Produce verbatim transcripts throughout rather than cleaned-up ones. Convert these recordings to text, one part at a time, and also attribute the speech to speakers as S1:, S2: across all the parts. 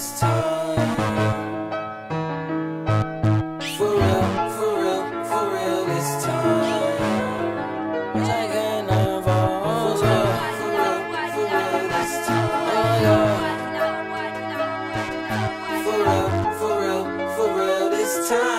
S1: this time. For real, for real, for real this time. Wish I could never hold you. For real, for real this time. Oh yeah. For real, for real, for real this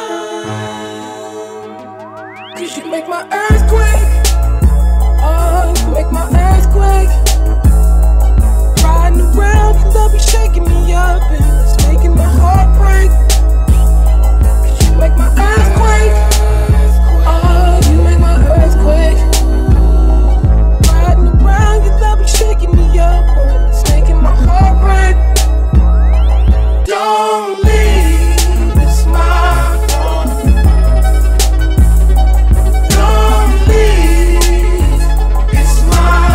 S1: time. Cause you make my earthquake. Oh, you make my earthquake. Riding around, your love be shaking me up, and it's making my heart break. Cause you make my earthquake. Oh, you make my earthquake. Riding around, your love be shaking me up, and it's making my heart break. Don't leave, it's my fault. Don't leave, it's my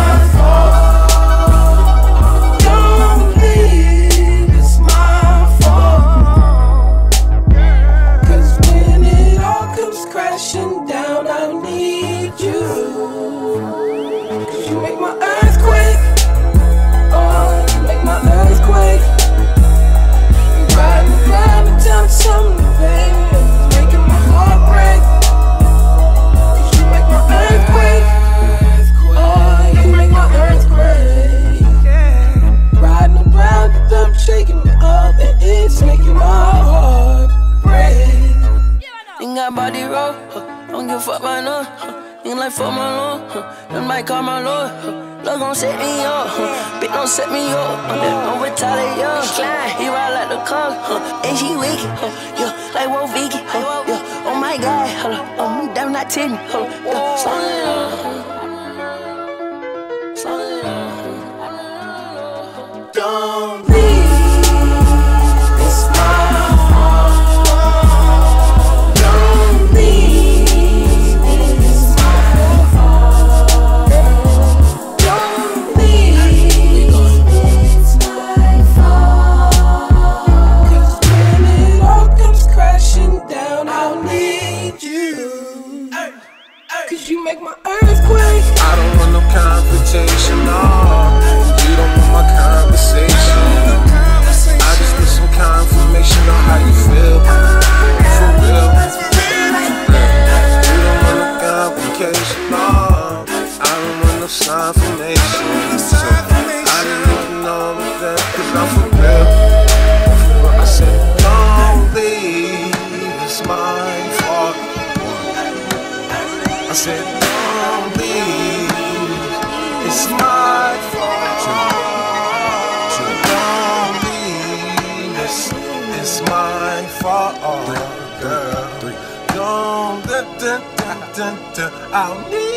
S1: fault. Don't leave, it's my fault. Cause when it all comes crashing down, I need you. Cause you make my earthquake. Oh, you make my earthquake. Riding around and telling something, baby, it's making my heart break. Cause you make my earthquake. Oh, you make my earthquake. Riding around and them shaking me up, and it's making my heart break. Think I body roll, huh? Don't give a fuck about no, huh? Think like fuck my lord, huh? Them might call my lord, huh? Love gon' set me up, huh? Bitch don't set me up, huh? Don't retaliate, yo. Slide, he ride like the car, huh? And she wicked, huh? Yeah, like Wo Vicky, huh? Yeah, oh my God, huh? Oh, damn, not ten, huh? Yeah, slow it down, slow it down. Don't leave, it's my fault. Don't leave, it's my fault. Don't leave, it's my fault. Cause when it all comes crashing down, I'll need you. Cause you make my earthquake.
S2: I don't want no confrontation, no. You don't want my conversation. I just need some confirmation on how you feel. For real. You don't want no complication, no. I don't want no confirmation. So I didn't even know that, cause I'm for real. I said, don't leave, it's my fault. I said, don't leave, it's my fault. Don't leave, it's, it's my fault, girl. Don't, da, da, da, da, I'll need